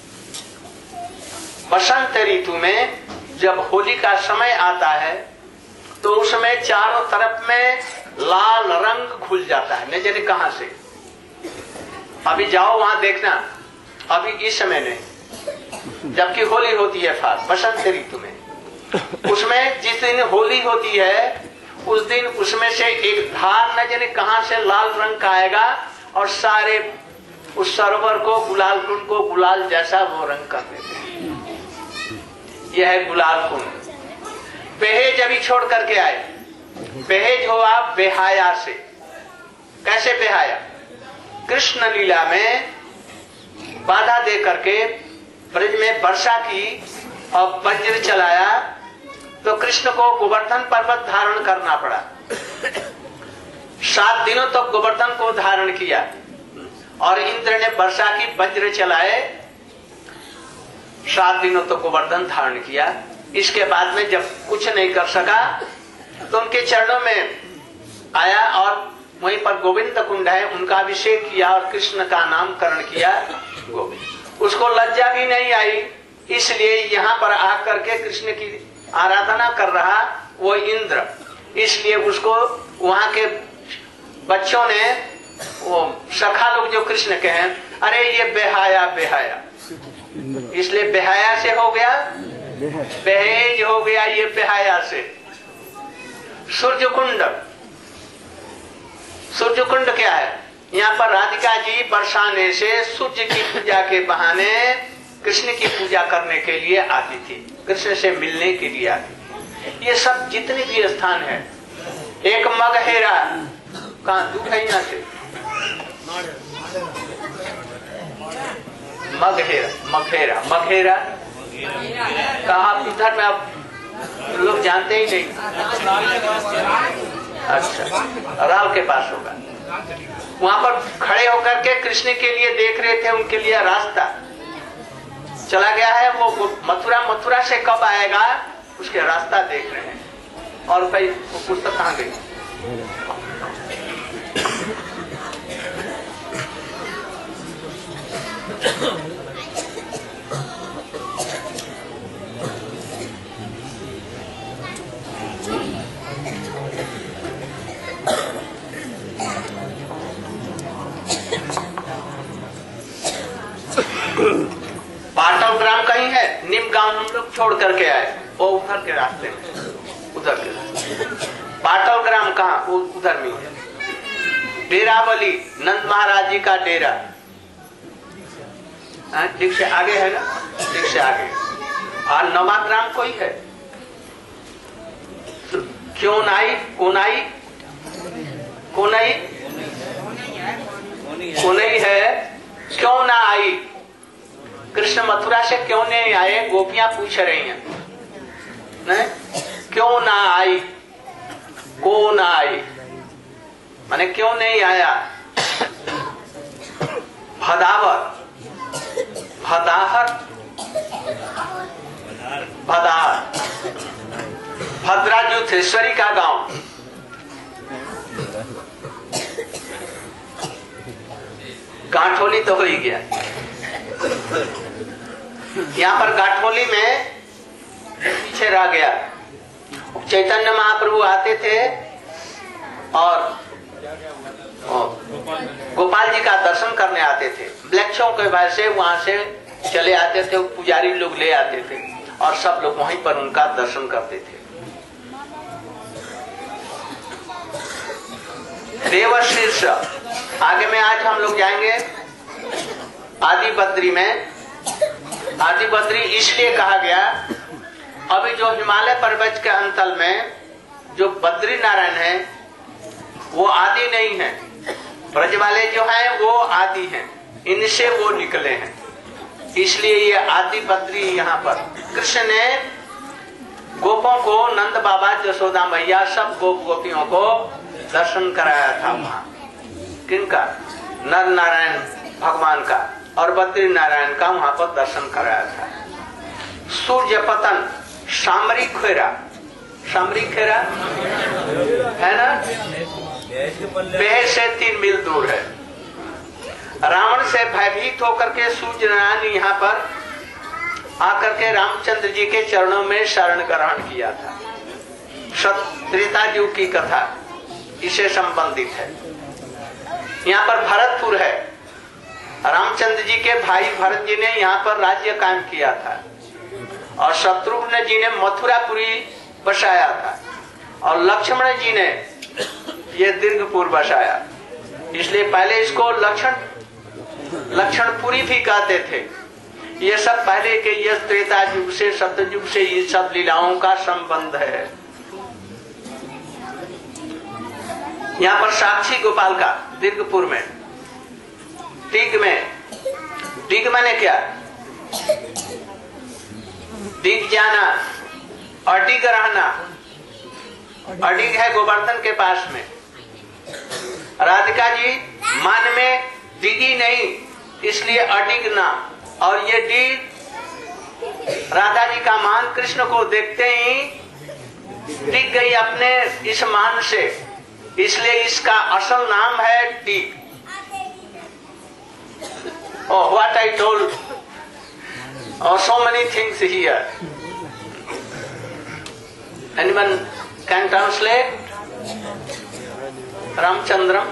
बसंत ऋतु में जब होली का समय आता है तो उसमें चारों तरफ में लाल रंग खुल जाता है। न जाने कहां से। अभी जाओ वहां देखना, अभी इस समय नहीं, जबकि होली होती है खास बसंत ऋतु में। उसमें जिस दिन होली होती है उस दिन उसमें से एक धार न जाने कहां से लाल रंग का आएगा और सारे उस सरोवर को, गुलाल कुंड को गुलाल जैसा वो रंग कर देते हैं। यह है गुलाल कुंड। पहेज अभी छोड़ करके आए। पहेज हो आप बेहाया से। कैसे बेहाया? कृष्ण लीला में बाधा दे करके ब्रज में वर्षा की और वज्र चलाया तो कृष्ण को गोवर्धन पर्वत धारण करना पड़ा। सात दिनों तक तो गोवर्धन को धारण किया और इंद्र ने वर्षा की वज्र चलाए। सात दिनों तो गोवर्धन धारण किया। इसके बाद में जब कुछ नहीं कर सका तो उनके चरणों में आया और वहीं पर गोविंद कुंड है, उनका अभिषेक किया और कृष्ण का नामकरण किया गोविंद। उसको लज्जा भी नहीं आई, इसलिए यहाँ पर आकर के कृष्ण की आराधना कर रहा वो इंद्र। इसलिए उसको वहां के बच्चों ने, वो सखा लोग जो कृष्ण के हैं, अरे ये बेहाया बेहाया, इसलिए बेहाया से हो गया बेहेज हो गया, ये बेहाया से। सूर्यकुंड, सूर्यकुंड क्या है? यहाँ पर राधिका जी बरसाने से सूर्य की पूजा के बहाने कृष्ण की पूजा करने के लिए आती थी, कृष्ण से मिलने के लिए आती थी। ये सब जितने भी स्थान है, एक मगहेरा, कहाँ दूर है यहाँ से, मगहेरा मगहेरा मगहेरा कहा इधर में, आप लोग जानते ही नहीं। अच्छा, राव के पास होगा। वहां पर खड़े होकर के कृष्ण के लिए देख रहे थे, उनके लिए रास्ता चला गया है, वो मथुरा मथुरा से कब आएगा उसके रास्ता देख रहे हैं। और भाई वो पुस्तक कहाँ गई? पाटव ग्राम कहीं है, निम गांव हम लोग छोड़ करके आए, वो उधर के रास्ते में, उधर के रास्ते। पाटव ग्राम कहाँ? वो उधर में है। डेरावली, नंद महाराज जी का डेरा, ठीक से आगे है ना, ठीक से आगे। और नवा ग्राम कोई है? क्यों नाई, कोनाई, कोनाई कोनाई है। क्यों ना आई? कृष्ण मथुरा से क्यों नहीं आए? गोपियां पूछ रही हैं, नहीं? क्यों ना आई, को ना आई, माने क्यों नहीं आया? भदावर, भदाहर, भदाहर, भद्राजुथेश्वरी का गांव। गांठोली तो हो ही गया। यहाँ पर गांठोली में पीछे रह गया। चैतन्य महाप्रभु आते थे और, और गोपाल जी का दर्शन करने आते थे। वृक्षों के वजह से वहां से चले आते थे, पुजारी लोग ले आते थे और सब लोग वहीं पर उनका दर्शन करते थे। देवशीर्ष, आगे में आज हम लोग जाएंगे आदि बद्री में। आदि बद्री इसलिए कहा गया, अभी जो हिमालय पर्वत के अंतल में जो बद्री नारायण है वो आदि नहीं है, ब्रज वाले जो हैं वो आदि हैं, इनसे वो निकले हैं, इसलिए ये आदि बद्री। यहाँ पर कृष्ण ने गोपों को, नंद बाबा, यशोदा मैया, सब गोप गोपियों को दर्शन कराया था वहां। किनका? नर नारायण भगवान का और बद्री नारायण का वहां पर दर्शन कराया था। सूर्य पतन, सामरी खेरा, सामरी खेरा है ना, बेह से तीन मील दूर है। रावण से भयभीत होकर के सूर्य नारायण यहाँ पर आकर के रामचंद्र जी के चरणों में शरण ग्रहण किया था। त्रेता युग की कथा इसे संबंधित है। यहाँ पर भरतपुर है, रामचंद्र जी के भाई भरत जी ने यहाँ पर राज्य कायम किया था और शत्रुघ्न जी ने मथुरापुरी बसाया था और लक्ष्मण जी ने ये दीर्घपुर बसाया। इसलिए पहले इसको लक्षण लक्षणपुरी भी कहते थे। ये सब पहले के ये त्रेता युग से, सतयुग से ये सब लीलाओं का संबंध है। यहाँ पर साक्षी गोपाल का दीर्घपुर में, दिग में, दिग माने क्या? दिग जाना, अडिग रहना। अडिग है गोवर्धन के पास में। राधिका जी मान में दिगी नहीं, इसलिए अडिग ना। और ये डिग, राधा जी का मान कृष्ण को देखते ही दिग गई अपने इस मान से, इसलिए इसका असल नाम है डिग। Oh, what I told or so many things here. Anyone can translate? Ramchandram?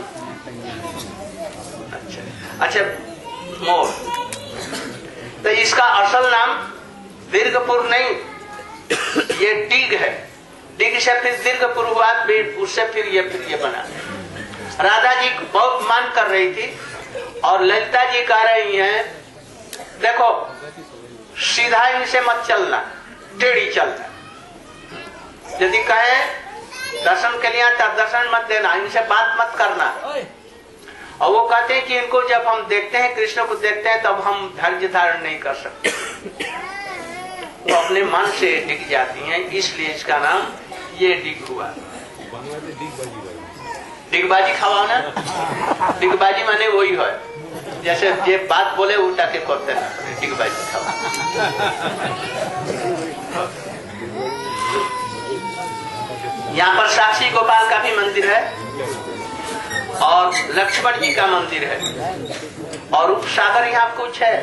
अच्छा, अच्छा, मोर। तो इसका असल नाम दीर्घपुर नहीं, ये डिग है। डिग से फिर दीर्घपुर हुआ, उससे फिर ये फिर ये बना। राधा जी बहुत मान कर रही थी और ललिता जी कह रही हैं, देखो सीधा इनसे मत चलना, टेढ़ी चलना। यदि कहे दर्शन के लिए तब दर्शन मत देना, इनसे बात मत करना। और वो कहते हैं कि इनको जब हम देखते हैं, कृष्ण को देखते हैं, तब हम धैर्य धारण नहीं कर सकते, वो अपने मन से डिग जाती हैं, इसलिए इसका नाम ये डिग हुआ। डिगबाजी खावा ना, डिगबाजी माने वही है, जैसे ये बात बोले उल्टा के करते ना, डिगबाजी खावा। यहाँ पर साक्षी गोपाल का भी मंदिर है और लक्ष्मण जी का मंदिर है और उपसागर यहाँ कुछ है।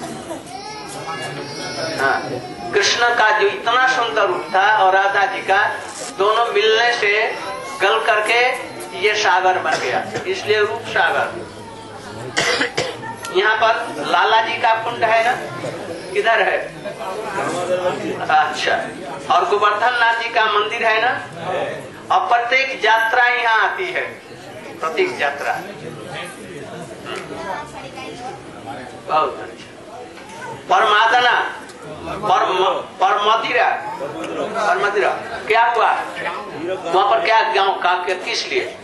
हाँ, कृष्ण का जो इतना सुंदर रूप था और राधा जी का, दोनों मिलने से गल करके ये सागर बन गया, इसलिए रूप सागर। यहाँ पर लाला जी का कुंड है ना, किधर है? अच्छा, और गोवर्धन नाथ जी का मंदिर है ना, और प्रत्येक यात्रा यहाँ आती है, प्रत्येक यात्रा। बहुत अच्छा। परमादना, पर मदिरा, पर मदिरा क्या हुआ वहां पर? क्या गांव का किस लिए?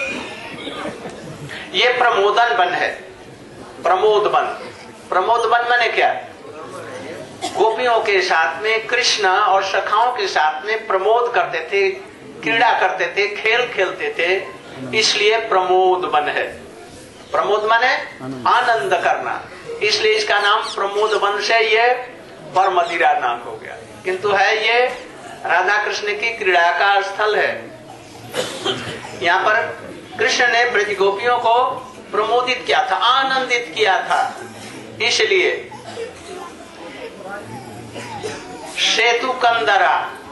ये प्रमोदन वन है, प्रमोद वन। प्रमोद वन माने क्या? गोपियों के साथ में, कृष्ण और सखाओं के साथ में प्रमोद करते थे, क्रीड़ा करते थे, खेल खेलते थे, इसलिए प्रमोद वन है। प्रमोद माने आनंद करना, इसलिए इसका नाम प्रमोद वन से ये पर मदिरा नाम हो गया। किंतु है ये राधा कृष्ण की क्रीड़ा का स्थल है। यहाँ पर कृष्ण ने ब्रज गोपियों को प्रमोदित किया था, आनंदित किया था, इसलिए सेतु कंदरा।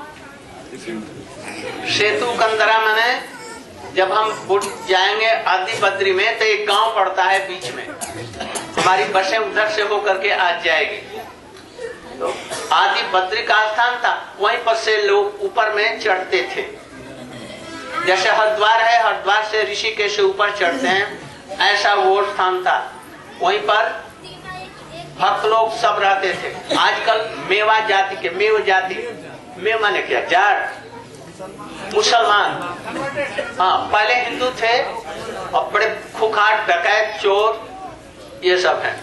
सेतु कंदरा माने जब हम जाएंगे आदि बद्री में तो एक गांव पड़ता है बीच में, हमारी बसें उधर से होकर के आ जाएगी। तो आदि बद्री का स्थान था, वहीं पर से लोग ऊपर में चढ़ते थे। जैसे हरिद्वार है, हरिद्वार से ऋषिकेश से ऊपर चढ़ते हैं, ऐसा वो स्थान था। वहीं पर भक्त लोग सब रहते थे। आजकल मेवा जाति के, मेव जाति, मेव माने क्या? जाट, मुसलमान। हाँ, पहले हिंदू थे और बड़े खुखार, डकैत, चोर, ये सब है।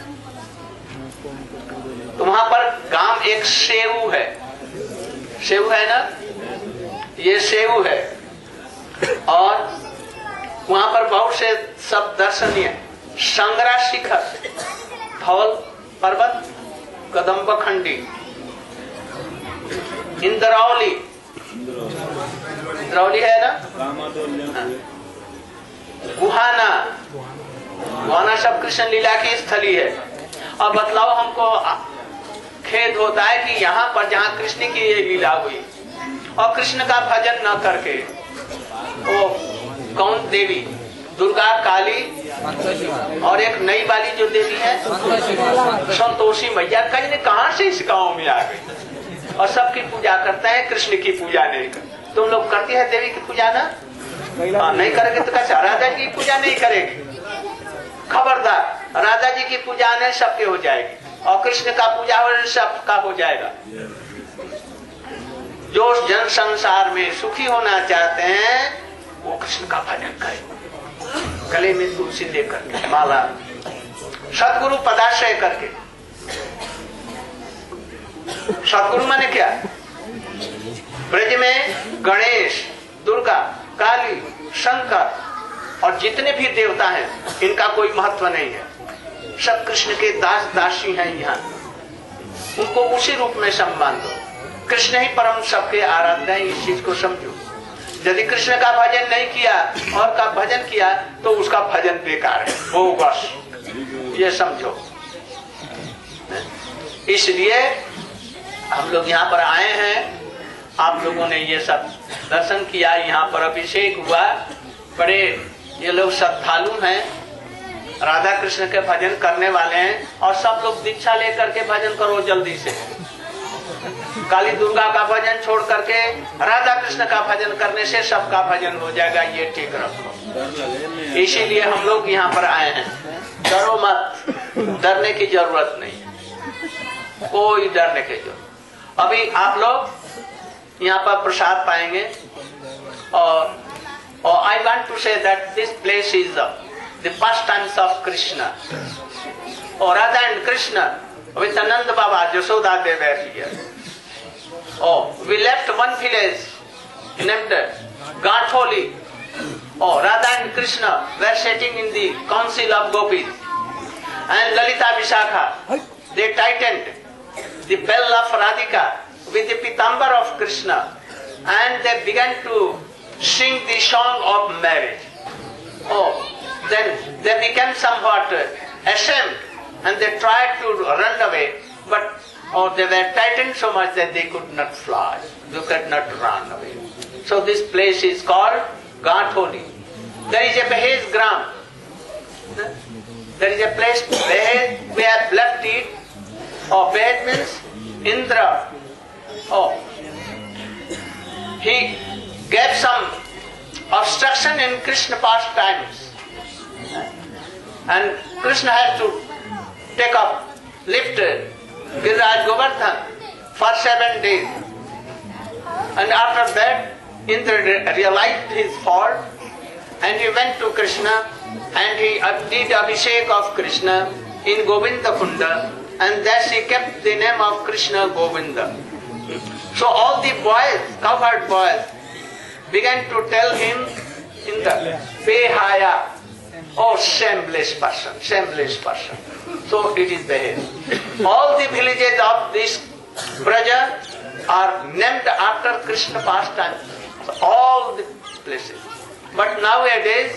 तो वहां पर गांव एक सेऊ है, सेऊ है ना, ये सेऊ है। और वहां पर बहुत से सब दर्शनीय, संगरा शिखर, धौल पर्वत, कदम्ब खंडी, इंद्रौली, इंद्रौली है ना, गुहाना, गुहाना सब कृष्ण लीला की स्थली है। और बतलाओ, हमको खेद होता है कि यहाँ पर जहाँ कृष्ण की ये लीला हुई और कृष्ण का भजन न करके, ओ कौन देवी, दुर्गा, काली और एक नई वाली जो देवी है संतोषी मैया, कहीं ने कहां से इस गांव में आ गई और सबकी पूजा करते हैं, कृष्ण की पूजा नहीं कर। तुम लोग करती है देवी की पूजा ना? हाँ, नहीं करेगी तो कैसे? राधा जी की पूजा नहीं करेगी, खबरदार। राधा जी की पूजा नहीं, सबके हो जाएगी, और कृष्ण का पूजा हो सबका हो जाएगा। जो जन संसार में सुखी होना चाहते हैं वो कृष्ण का भजन करें, गले में तुलसी लेकर के, माला, सतगुरु पदाश्रय करके। सतगुरु माने क्या? ब्रज में गणेश, दुर्गा, काली, शंकर और जितने भी देवता हैं, इनका कोई महत्व नहीं है, सब कृष्ण के दास दासी हैं। यहाँ उनको उसी रूप में सम्मान दो। कृष्ण ही परम सबके आराध्य हैं, इस चीज को समझो। यदि कृष्ण का भजन नहीं किया और का भजन किया तो उसका भजन बेकार है, वो बस ये समझो। इसलिए हम लोग यहाँ पर आए हैं। आप लोगों ने ये सब दर्शन किया, यहाँ पर अभिषेक हुआ। बड़े ये लोग श्रद्धालु हैं, राधा कृष्ण के भजन करने वाले हैं। और सब लोग दीक्षा लेकर के भजन करो जल्दी से। काली दुर्गा का भजन छोड़ करके राधा कृष्ण का भजन करने से सबका भजन हो जाएगा, ये ठीक रखो। इसीलिए हम लोग यहाँ पर आए हैं। डरो मत, डरने की जरूरत नहीं है, कोई डरने की जरूरत। अभी आप लोग यहाँ पर प्रसाद पाएंगे। और और I want to say that this place is the pastimes of Krishna. और Radha and Krishna with Ananda Baba, Yashoda, they were here. Oh, we left one village named Gatholi. Oh, Radha and Krishna were sitting in the council of gopis. And Lalita Vishakha, they tightened the bell of Radhika with the pitambar of Krishna. And they began to sing the song of marriage. Oh, then they became somewhat ashamed. And they tried to run away, but oh, they were tightened so much that they could not fly. They could not run away. So this place is called Gatholi. There is a Behez Gram. There is a place, Behez, we have left it. Oh, Behez means Indra. Oh, he gave some obstruction in Krishna pastimes. And Krishna had to take up, lift Giriraj Govardhan for seven days. And after that, Indra realized his fault and he went to Krishna and he did Abhishek of Krishna in Govinda Kunda, and thus he kept the name of Krishna Govinda. So all the boys, cowherd boys, began to tell him in the Behaya, oh, shameless person, shameless person. So it is Behez. All the villages of this Braja are named after Krishna pastime. So all the places. But nowadays,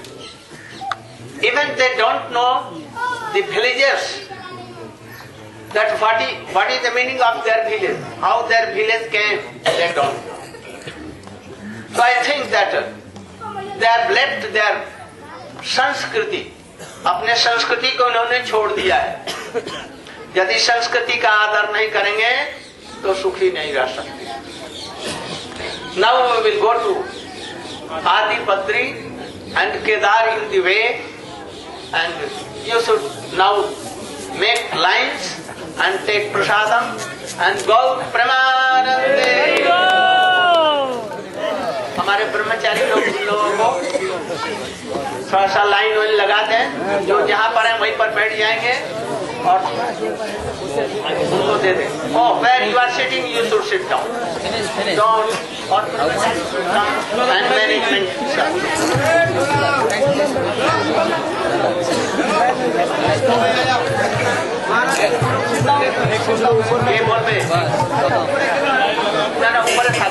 even they don't know the villagers, that what is, what is the meaning of their village, how their village came, they don't know. So I think that they have left their Sanskriti. अपने संस्कृति को उन्होंने छोड़ दिया है। यदि संस्कृति का आदर नहीं करेंगे तो सुखी नहीं रह सकते। Now we will go to Adipatri and Kedar in the way, and you should now make lines and take prasadam and go Premanande. हमारे ब्रह्मचारी लोग लोगों को थोड़ा सा लाइन वाइन लगा दें, जो जहाँ पर है वहीं पर बैठ जाएंगे और उनको दे दें। Oh, where you are sitting, you should sit down. Don't or and management. ये बोल पे ना ना ऊपर है।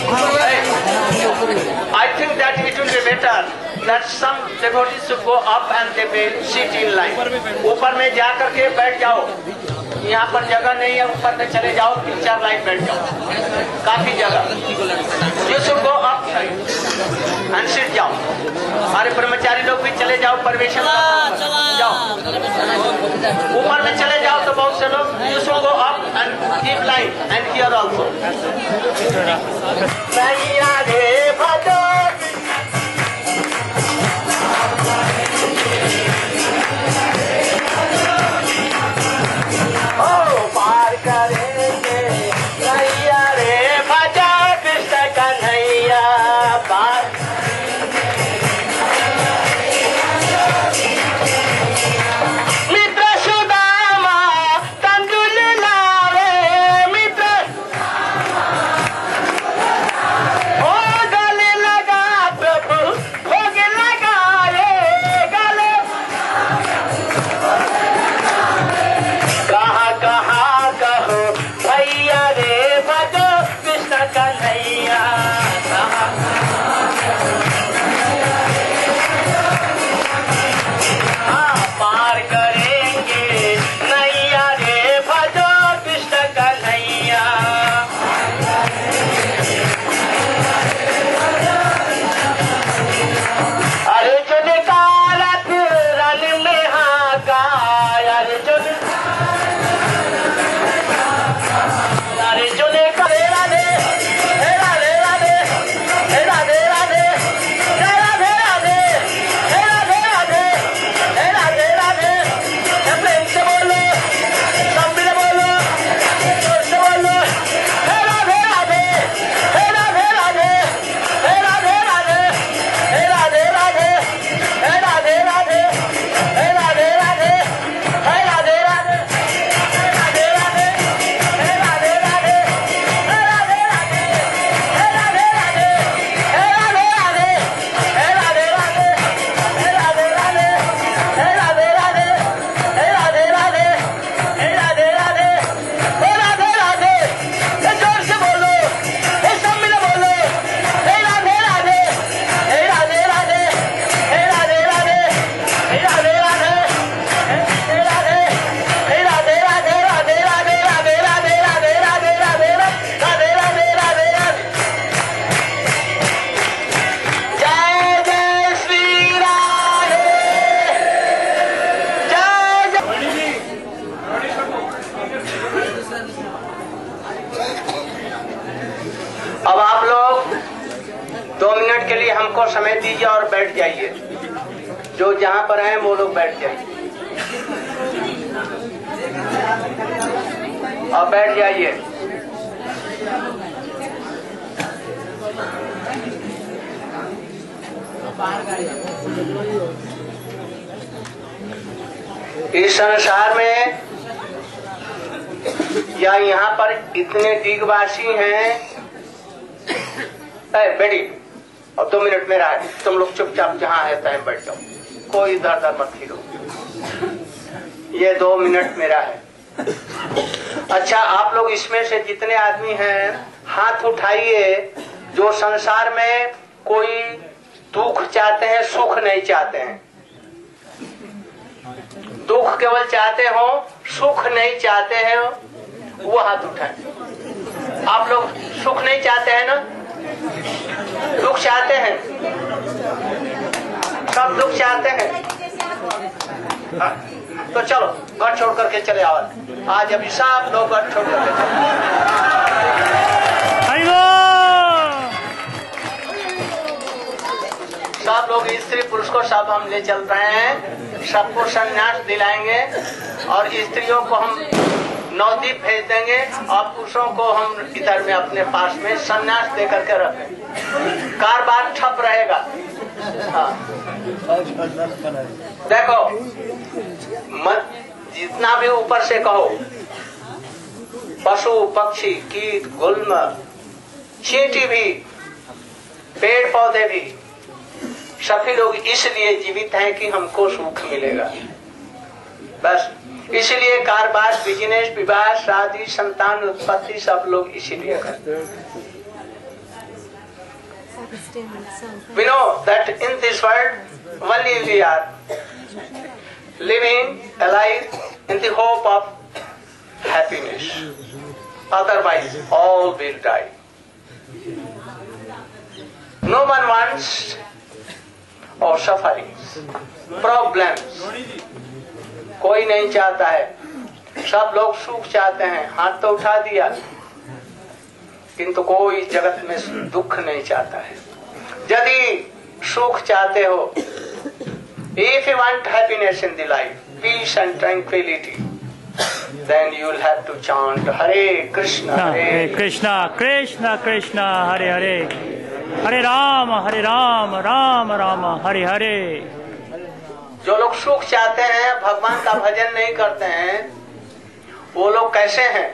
I think that it will be better that some devotees should go up and they will sit in line. ऊपर में जा करके बैठ जाओ, यहाँ पर जगह नहीं है, ऊपर में चले जाओ, तीन चार लाइन बैठ जाओ, काफी जगह। You should go up and sit जाओ। हमारे ब्रह्मचारी लोग भी चले जाओ, परवेशन जाओ, ऊपर में चले जाओ तो बहुत से लोग। You should go up and keep line and here also. Oh हमको समय दीजिए और बैठ जाइए। जो जहाँ पर हैं वो लोग बैठ जाइए और बैठ जाइए। इस संसार में या यहाँ पर इतने दिग्वासी हैं। बेटी अब दो मिनट मेरा है, तुम लोग चुपचाप जहाँ है तय बैठ जाओ, कोई इधर उधर मत फिरो, ये दो मिनट मेरा है। अच्छा, आप लोग इसमें से जितने आदमी हैं हाथ उठाइए जो संसार में कोई दुख चाहते हैं, सुख नहीं चाहते हैं। दुख केवल चाहते हो, सुख नहीं चाहते हैं, वो हाथ उठाए। आप लोग सुख नहीं चाहते हैं ना, दुख चाहते हैं, सब दुख चाहते हैं। हाँ, तो चलो घर छोड़ करके चले आओ। आज अभी सब लोग घर छोड़ करके चले, सब लोग स्त्री पुरुष को सब हम ले चल रहे हैं, सबको संन्यास दिलाएंगे और स्त्रियों को हम नवदीप भेज देंगे और पुरुषों को हम इधर में अपने पास में संन्यास दे करके रखेंगे। कारोबार ठप रहेगा। हाँ। देखो मत जितना भी ऊपर से कहो, पशु पक्षी कीट गुल्म चींटी भी पेड़ पौधे भी सभी लोग इसलिए जीवित हैं कि हमको सुख मिलेगा। बस इसलिए कारोबार बिजनेस विवाह शादी संतान उत्पत्ति सब लोग इसीलिए करते हैं। We know that in this world only we are living alive in the hope of happiness. Otherwise all will die. No one wants or sufferings, problems. कोई नहीं चाहता है, सब लोग सुख चाहते हैं। हाथ तो उठा दिया, किंतु कोई जगत में दुख नहीं चाहता है। यदि सुख चाहते हो, if you want happiness in the life, peace and tranquility, then you will have to chant Hare Krishna, Hare Krishna, Krishna Krishna, Hare Hare, Hare Ram, Hare Ram, Ram Ram, Hare Hare। जो लोग सुख चाहते हैं, भगवान का भजन नहीं करते हैं, वो लोग कैसे हैं?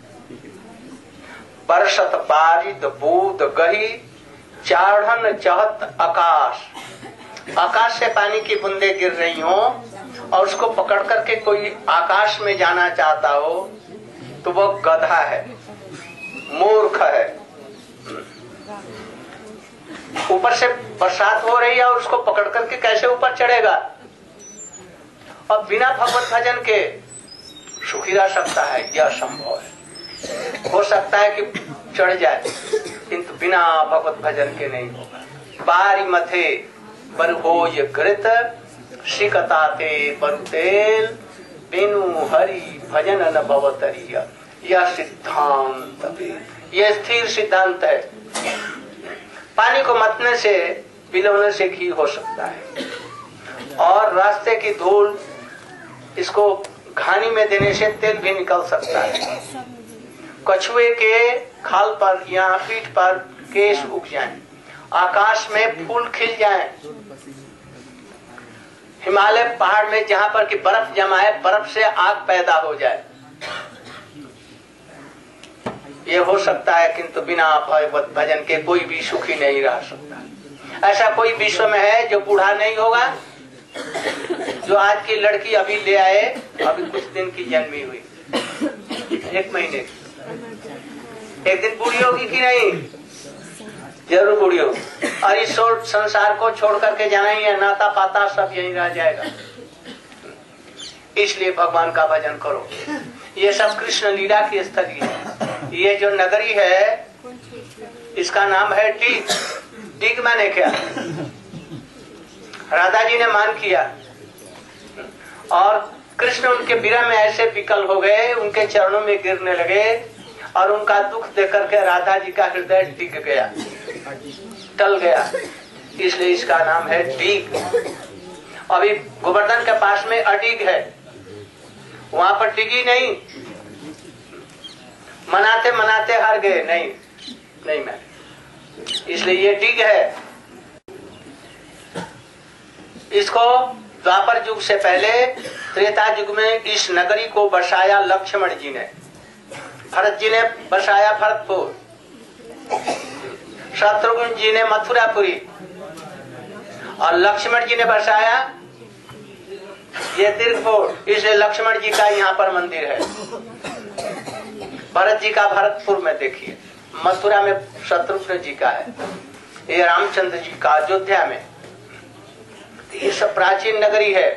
बरसत बारिद बूंद गही चाढ़न चहत आकाश। आकाश से पानी की बूंदे गिर रही हो और उसको पकड़ करके कोई आकाश में जाना चाहता हो तो वो गधा है, मूर्ख है। ऊपर से बरसात हो रही है और उसको पकड़ करके कैसे ऊपर चढ़ेगा? और बिना भगवत भजन के सुखी रह सकता है? यह संभव है। हो सकता है कि चढ़ जाए, किंतु बिना भगवत भजन के नहीं होगा। बारी मथे बर हो ये घृत शिकताते बरु तेल बिनु हरि भजन न भवतरिया। यह सिद्धांत, यह स्थिर सिद्धांत है। पानी को मतने से पिलवने से घी हो सकता है और रास्ते की धूल इसको घानी में देने से तेल भी निकल सकता है। कछुए के खाल पर या पीठ पर केश उग जाएं, आकाश में फूल खिल जाएं, हिमालय पहाड़ में जहां पर कि बर्फ जमा है, बर्फ से आग पैदा हो जाए, ये हो सकता है। किंतु बिना भगवत भजन के कोई भी सुखी नहीं रह सकता। ऐसा कोई विश्व में है जो बूढ़ा नहीं होगा? जो आज की लड़की अभी ले आए, अभी कुछ दिन की जन्मी हुई, एक महीने की, एक दिन बूढ़ी होगी कि नहीं? जरूर बूढ़ी होगी। और इस संसार को छोड़ करके जाना ही है, नाता पाता सब यहीं रह जाएगा। इसलिए भगवान का भजन करो। ये सब कृष्ण लीला की स्थली है। ये जो नगरी है इसका नाम है टीग। टीग माने क्या? राधा जी ने मान किया और कृष्ण उनके विरह में ऐसे विकल हो गए, उनके चरणों में गिरने लगे और उनका दुख देख करके राधा जी का हृदय टिक गया, टल गया। इसलिए इसका नाम है डीग। अभी गोवर्धन के पास में अडीग है, वहां पर डिगी नहीं, मनाते मनाते हार गए, नहीं नहीं मैं, इसलिए ये डीग है। इसको द्वापर युग से पहले त्रेता युग में इस नगरी को बसाया लक्ष्मण जी ने, भरत जी ने बसाया भरतपुर, शत्रुघ्न जी ने मथुरापुरी और लक्ष्मण जी ने बसाया ये तीर्थपुर। इसलिए लक्ष्मण जी का यहाँ पर मंदिर है। भरत जी का भरतपुर में देखिए, मथुरा में शत्रुघ्न जी का है, ये रामचंद्र जी का अयोध्या में। ये सब प्राचीन नगरी है,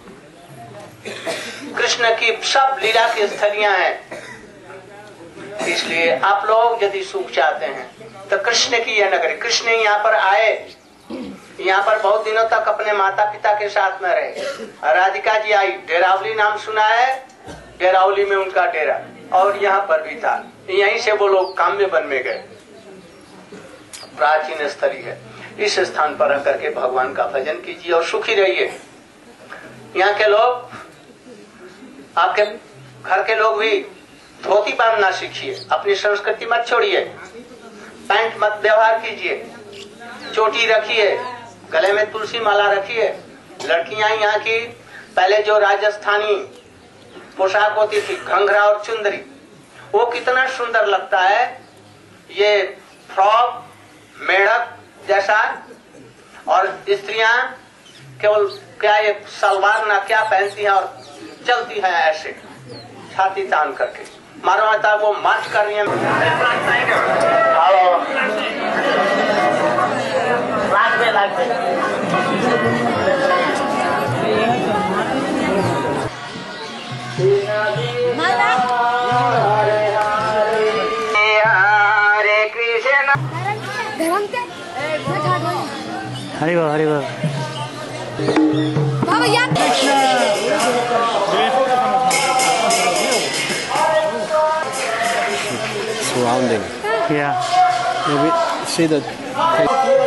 कृष्ण की सब लीला की स्थलियां हैं। इसलिए आप लोग यदि सुख चाहते हैं तो कृष्ण की यह नगरी, कृष्ण यहाँ पर आए, यहाँ पर बहुत दिनों तक अपने माता पिता के साथ में रहे। राधिका जी आई, डेरावली नाम सुना है, डेरावली में उनका डेरा, और यहाँ पर भी था, यहीं से वो लोग काम्य वन में गए। प्राचीन स्थली है, इस स्थान पर रह करके भगवान का भजन कीजिए और सुखी रहिए। यहाँ के लोग, आपके घर के लोग भी धोती बांधना सीखिए, अपनी संस्कृति मत छोड़िए, पैंट मत व्यवहार कीजिए, चोटी रखिए, गले में तुलसी माला रखिए। लड़कियां यहाँ की पहले जो राजस्थानी पोशाक होती थी, घंघरा और चुंदरी, वो कितना सुंदर लगता है। ये फ्रॉक मेढक जैसा, और स्त्रियां केवल क्या ये सलवार ना क्या पहनती हैं और चलती है ऐसे छाती तान करके, मारो माता वो मार्च कर रही है। हरे कृष्ण हरि बोल हरि बोल। Surrounding. Yeah. Maybe see the